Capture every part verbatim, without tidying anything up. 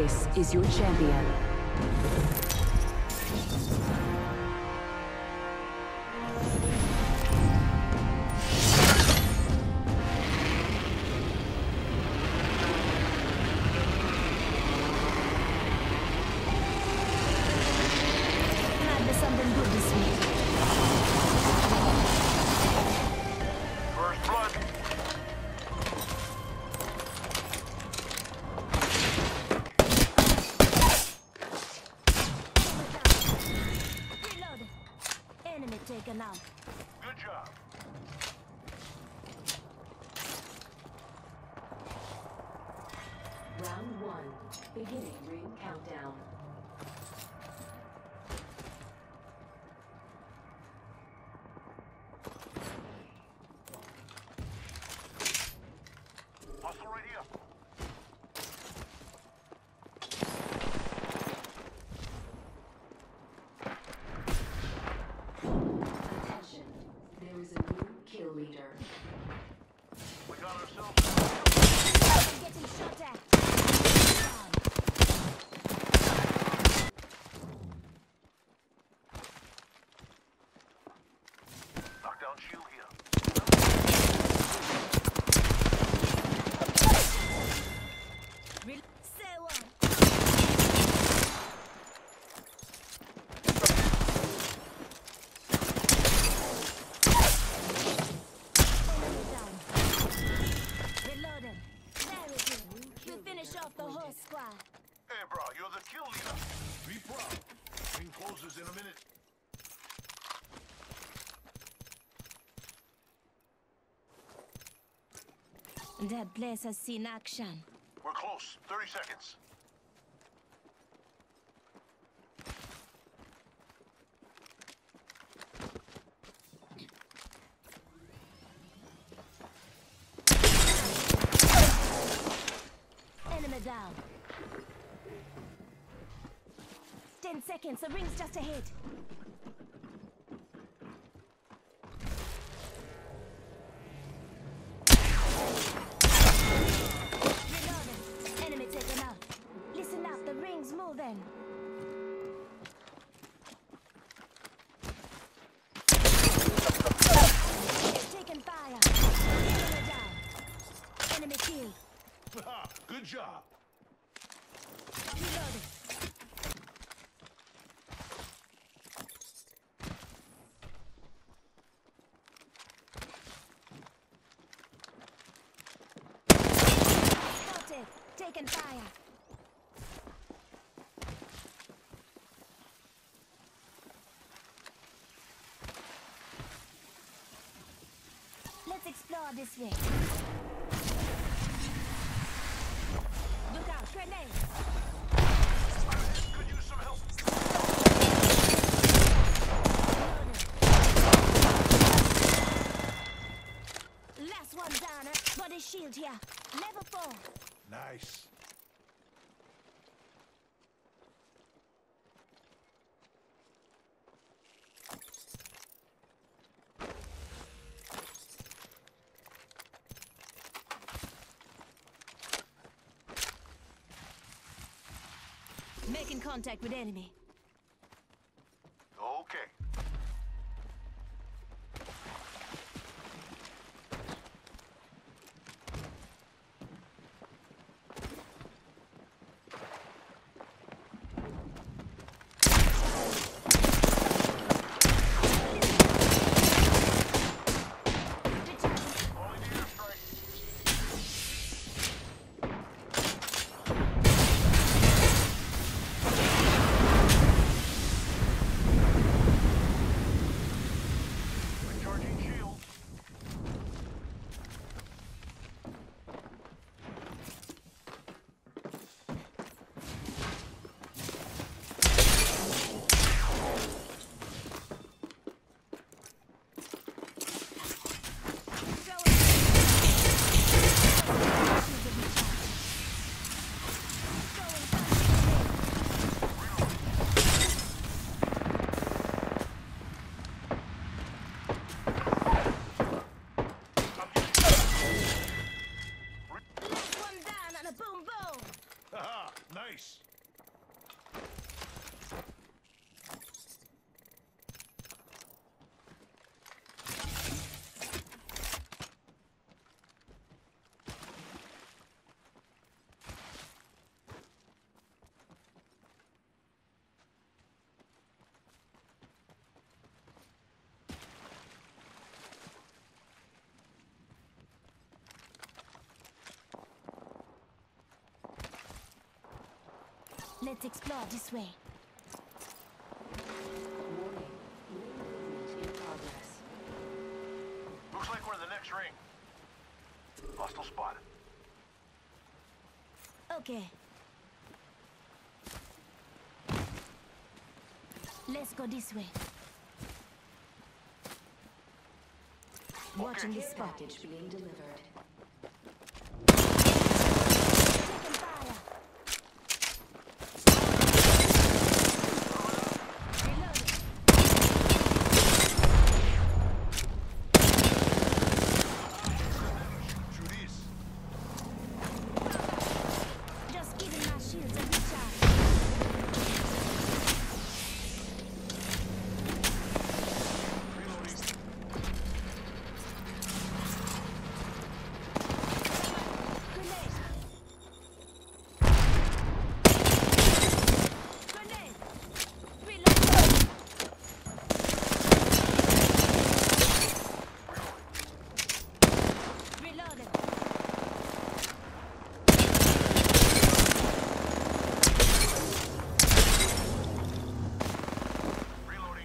This is your champion. Might be something good this week. First blood. Reload. Enemy taken out. Good job. Round one. Beginning ring countdown. Hustle right here. Attention. There is a new kill leader. We got ourselves. I'm getting shot at. Knockdown shield here. Re- Say one. Enemy down. Reloading. There it is. We finish off the whole squad. Hey, bro, you're the kill leader. Be proud. Ring closes in a minute. That place has seen action. We're close. thirty seconds. Enemy down. Ten seconds. The ring's just ahead. Reloading. Enemy taken out. Listen up. The ring's moving. Taking fire. Enemy down. Enemy killed. Good job. Reloading. Spotted. Taking fire. Let's explore this way. Look out, grenade! Could use some help. Last one down, body shield here. Level four. Nice. Making contact with enemy. Okay. Only the airstrike. Let's explore this way. Warning. Ring movement in progress. Looks like we're in the next ring. Hostile spotted. Okay. Let's go this way. Watching this Care spot. package being delivered. Taking fire. Reloading. Shoot these. Just giving my shields a recharge. Reloading. Grenade. Grenade. Reload. Reloading. Reloading.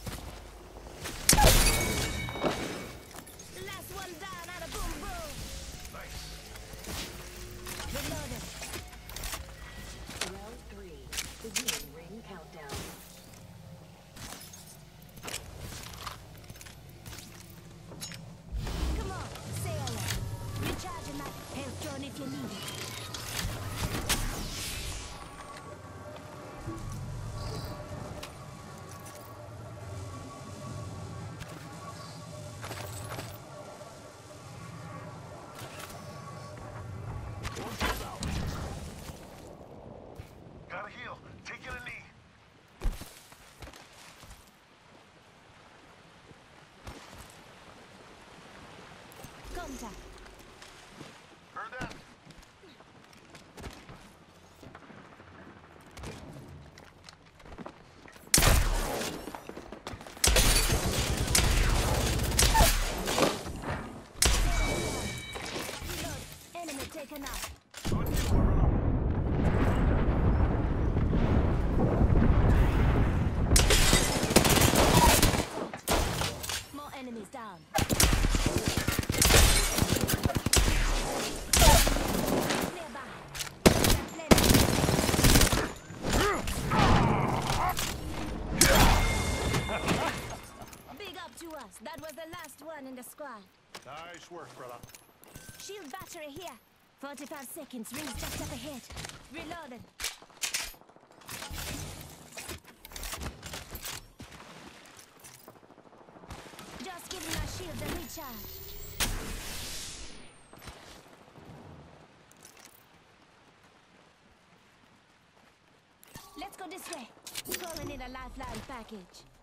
Last one down out of boom boom. Nice. Reloading. Round three. Beginning ring countdown. Come on, sailor. Recharging my health drone if you need it. One shot out. Gotta heal. Taking a knee. Contact. Heard that? Reload. Enemy taken out. Good kill, Bruno. More enemies down. Nearby. Big up to us. That was the last one in the squad. Nice work, brother. Shield battery here. forty-five seconds. Rings just up ahead. Reloading. Just giving my shield a recharge. Let's go this way. Calling in a lifeline package.